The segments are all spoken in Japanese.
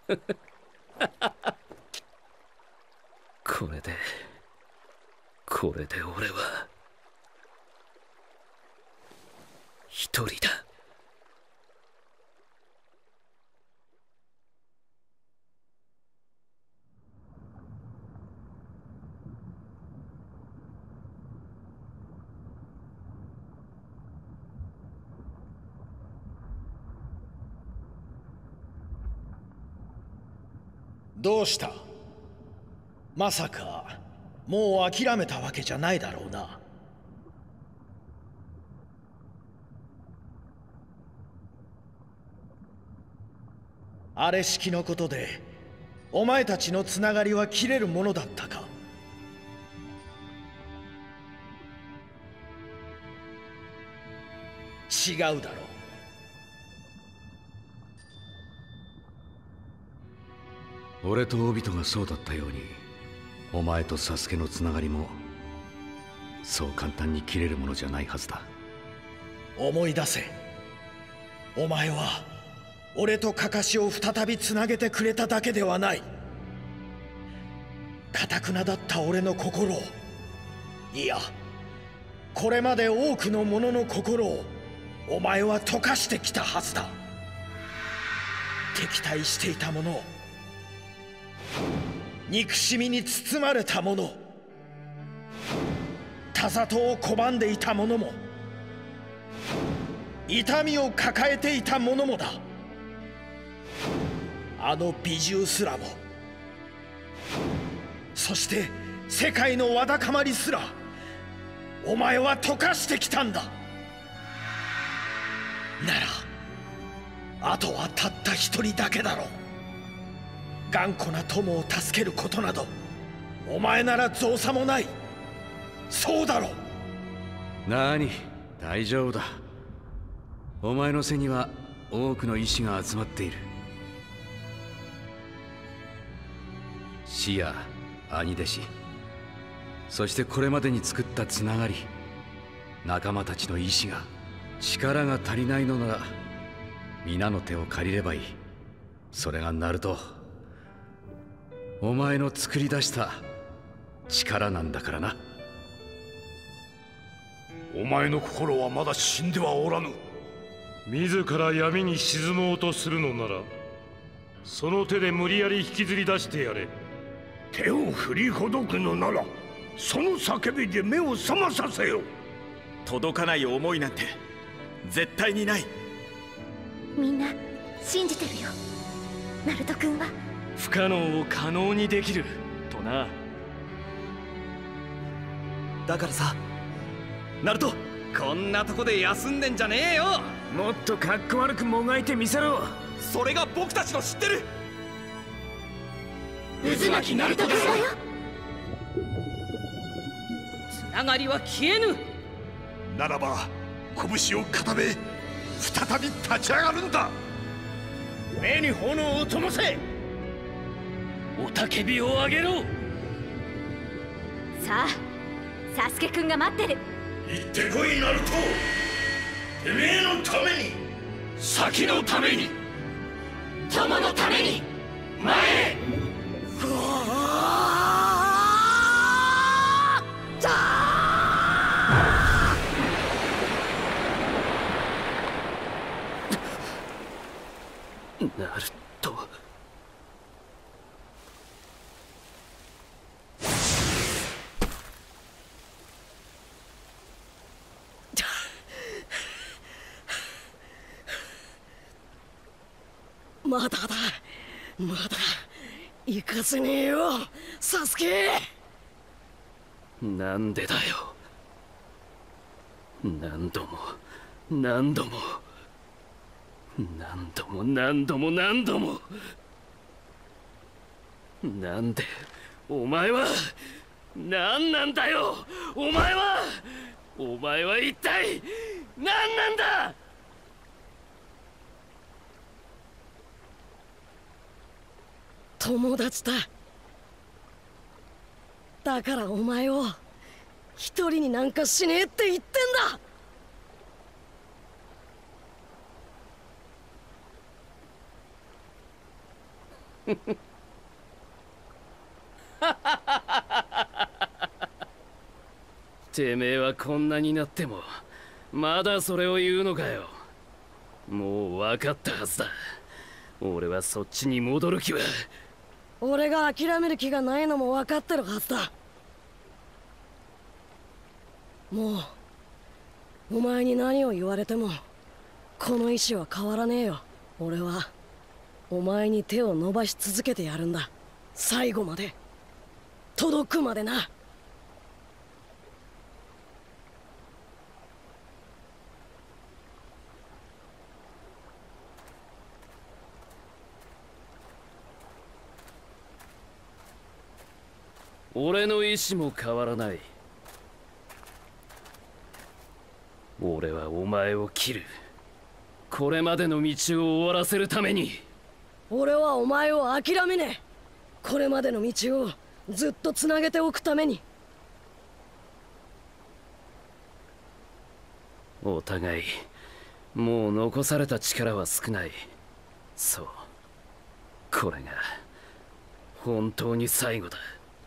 これで俺は一人だ。 どうした？まさかもう諦めたわけじゃないだろうな。あれ式のことでお前たちのつながりは切れるものだったか？違うだろう。 俺とオビトがそうだったように、お前とサスケのつながりもそう簡単に切れるものじゃないはずだ。 思い出せ。お前は俺とカカシを再びつなげてくれただけではない。頑なだった俺の心を、いやこれまで多くの者の心をお前は溶かしてきたはずだ。敵対していた者を、憎しみに包まれた者、他里を拒んでいた者も、痛みを抱えていた者もだ。あの美獣すらも、そして世界のわだかまりすらお前は溶かしてきたんだ。ならあとはたった一人だけだろう。頑固な友を助けることなどお前なら造作もない。そうだろう。 なに、大丈夫だ。お前の背には多くの意志が集まっている。師や兄弟子、そしてこれまでに作ったつながり、仲間たちの意志が、力が足りないのなら皆の手を借りればいい。それがナルト、お前の作り出した力なんだからな。 お前の心はまだ死んではおらぬ。 自ら闇に沈もうとするのなら、その手で無理やり引きずり出してやれ。 手を振りほどくのならその叫びで目を覚まさせよ。 届かない思いなんて絶対にない。 みんな信じてるよ。ナルト君は不可能を可能にできるとな。 だからさ、ナルト、こんなとこで休んでんじゃねえよ。 もっとかっこ悪くもがいてみせろ。 それが僕たちの知ってる渦巻きナルト君だよ。 つながりは消えぬ。 ならば拳を固め再び立ち上がるんだ。 目に炎を灯せ。雄たけびを上げろ。 さあ、サスケくんが待ってる。 行ってこいナルト。てめえのために、先のために、 友のために前へ。 ナルト、 まだだ、まだ行かせねえよ、サスケ。 なんでだよ。何度も何度も何度も何度も何度も。なんでお前は何なんだよ。お前は一体何なんだ。 友達だ。だからお前を一人になんかしねえって言ってんだ。 てめえはこんなになってもまだそれを言うのかよ。もう分かったはずだ。俺はそっちに戻る気は。 俺が諦める気がないのも分かってるはずだ。もうお前に何を言われてもこの意志は変わらねえよ。俺はお前に手を伸ばし続けてやるんだ。最後まで届くまでな。 俺の意志も変わらない。俺はお前を切る。これまでの道を終わらせるために。 俺はお前を諦めねえ。これまでの道をずっとつなげておくために。 お互いもう残された力は少ない。そう、これが本当に最後だ。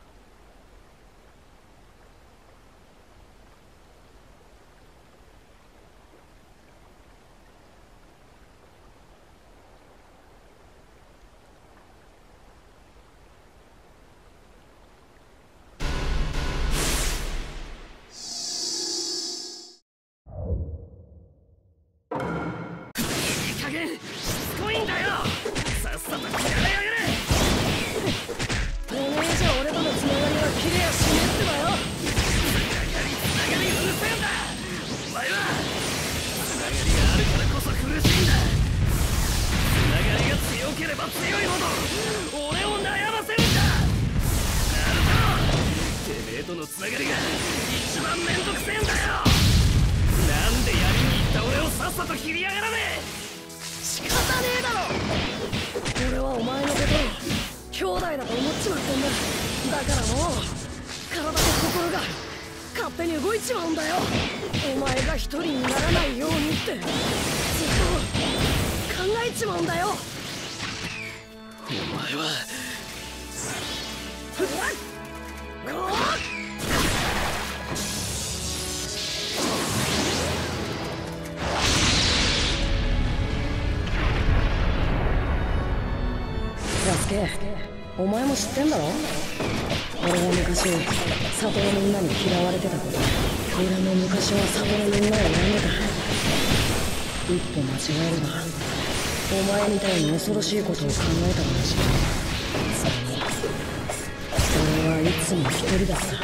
お前も知ってんだろ。俺は昔里のみんなに嫌われてたこと。俺も昔は里のみんなを恨んでた。一歩間違えればお前みたいに恐ろしいことを考えたかもしれない。それに俺はいつも一人だった。けど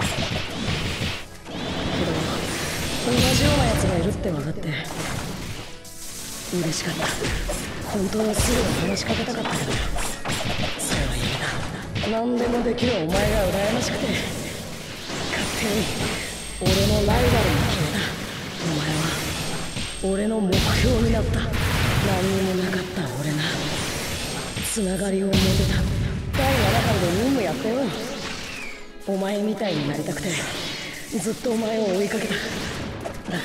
同じような奴がいるって分かって嬉しかった。本当はすぐ話しかけたかったけど、何でもできるお前が羨ましくて勝手に俺のライバルに決めた。お前は俺の目標になった。何にもなかった俺がつながりを持てた。第7巻で任務やったよ。お前みたいになりたくてずっとお前を追いかけた。だから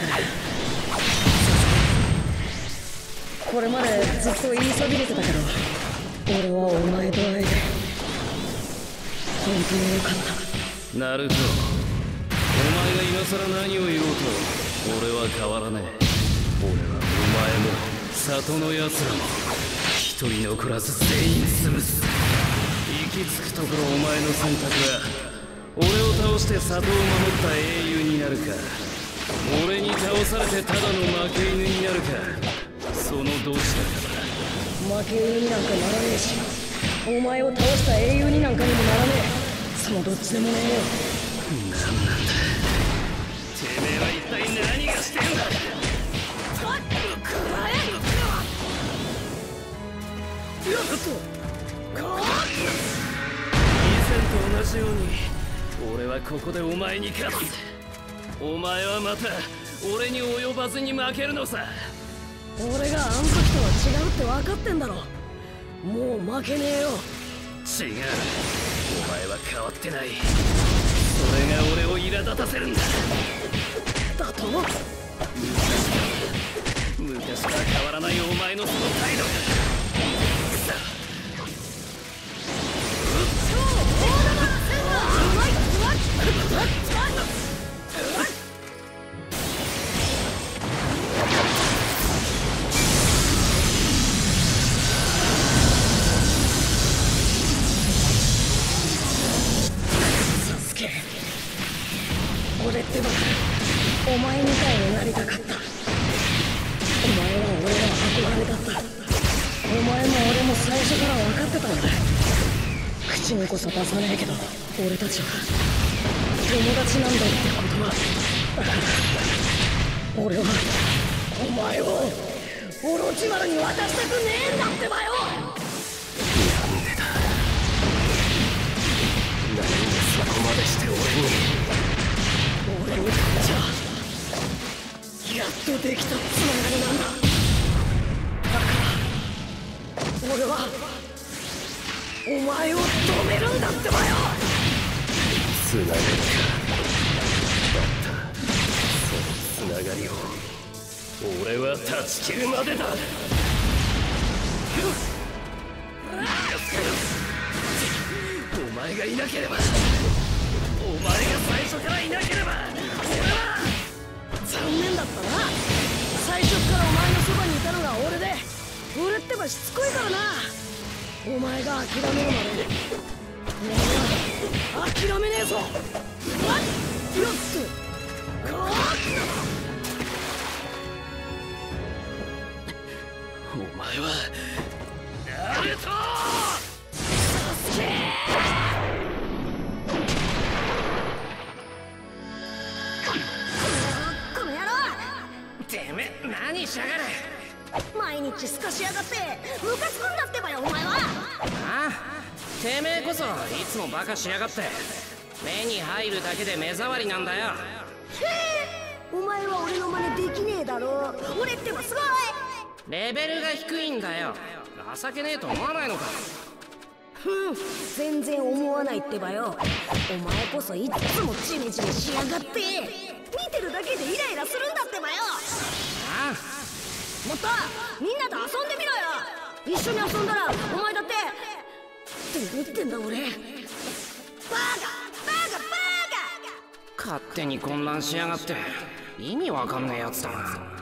これまでずっと言いそびれてたけど、俺はお前と会えて本当によかった。 ナルト、お前が今更何を言おうと俺は変わらねえ。俺はお前も里の奴らも一人残らず全員潰す。行き着くところお前の選択は俺を倒して里を守った英雄になるか、俺に倒されてただの負け犬になるか、そのどちらかだ。負け犬になんかならねえし、お前を倒した英雄になんかにもならねえ。そのどっちでもねえよ。 何なんだてめえは一体何がしてんだ。以前と同じように俺はここでお前に勝つ。お前はまた俺に及ばずに負けるのさ。 俺があん時とは違うって分かってんだろ。もう負けねえよ。 違う、お前は変わってない。それが俺を苛立たせるんだ。 だと昔から変わらないお前のその態度が。 前も俺も最初から分かってたんだ。口にこそ出さねえけど俺たちは友達なんだってことは。だから俺はお前をオロチマルに渡したくねえんだってばよ。 なんでだ。何でそこまでして俺にとっちゃやっとできたつながりなんだ。だから俺はお前を止めるんだってばよ。 つながりか。だったそのつながりを俺は断ち切るまでだ。お前がいなければ、お前が最初からいなければ俺は。 残念だったな。最初からお前のそばにいたのが俺で、俺ってばしつこいからな。お前が諦めるまで俺は諦めねえぞ。よっとこお前はナルトサスケこの野郎。 てめえ何しやがる。 毎日すかしやがってムカつくんだってばよお前は。 ああ、てめえこそいつもバカしやがって。目に入るだけで目障りなんだよ。 お前は俺の真似できねえだろ。俺ってばすごい。 レベルが低いんだよ。情けねえと思わないのか。 全然思わないってばよ。お前こそいっつもジメジメしやがって、見てるだけでイライラするんだってばよ。 ああ、 もっとみんなと遊んでみろよ。一緒に遊んだらお前だって言ってんだ俺。バカバカバカ。 勝手に混乱しやがって意味わかんねえやつだな。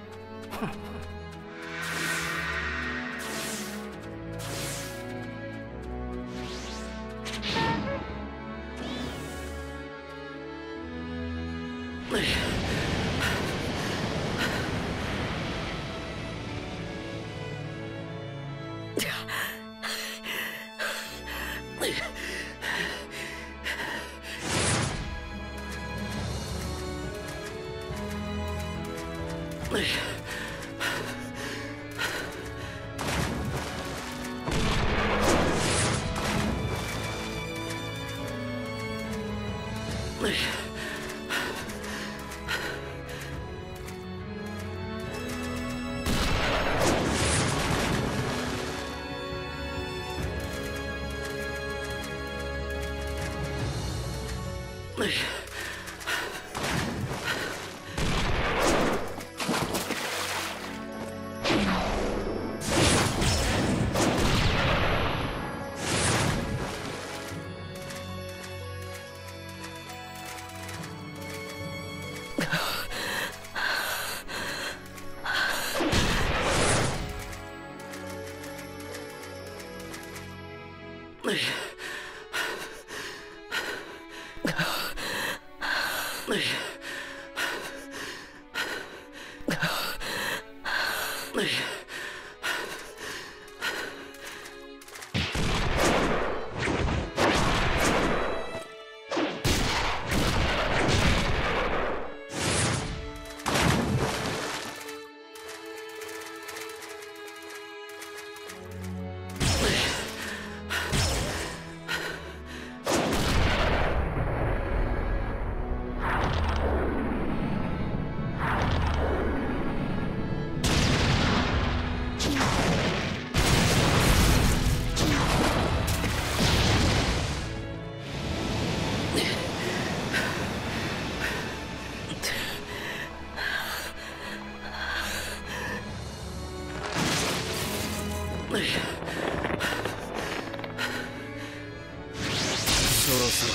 そろそろ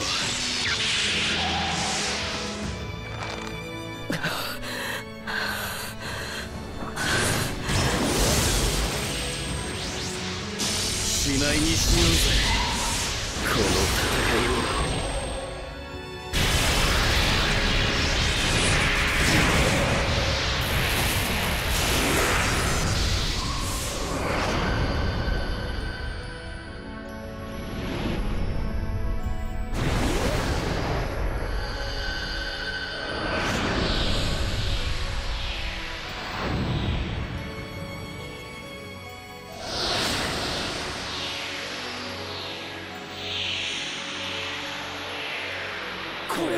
しまいにしようぜこの戦いを。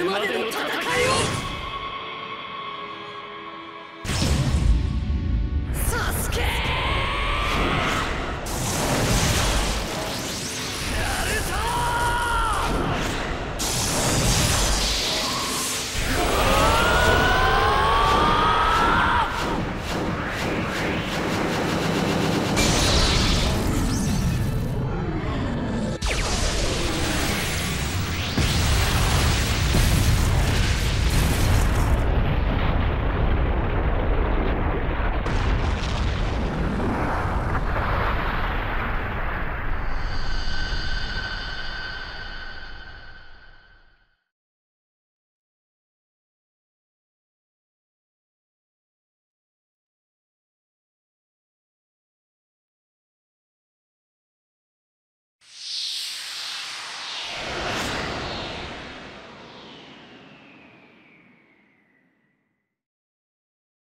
までの戦いを